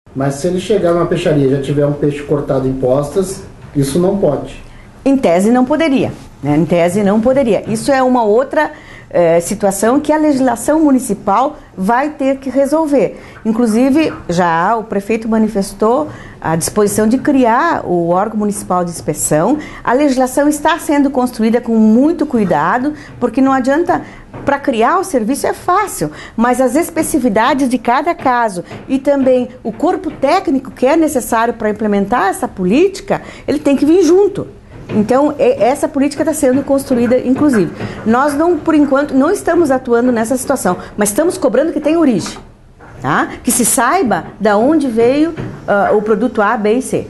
Mas se ele chegar numa peixaria e já tiver um peixe cortado em postas, isso não pode. Em tese não poderia, né? Em tese não poderia. Isso é uma outra situação que a legislação municipal vai ter que resolver. Inclusive, já o prefeito manifestou a disposição de criar o órgão municipal de inspeção. A legislação está sendo construída com muito cuidado, porque não adianta, para criar o serviço é fácil, mas as especificidades de cada caso e também o corpo técnico que é necessário para implementar essa política, ele tem que vir junto. Então, essa política está sendo construída, inclusive. Nós, não, por enquanto, não estamos atuando nessa situação, mas estamos cobrando que tenha origem, tá? Que se saiba de onde veio o produto A, B e C.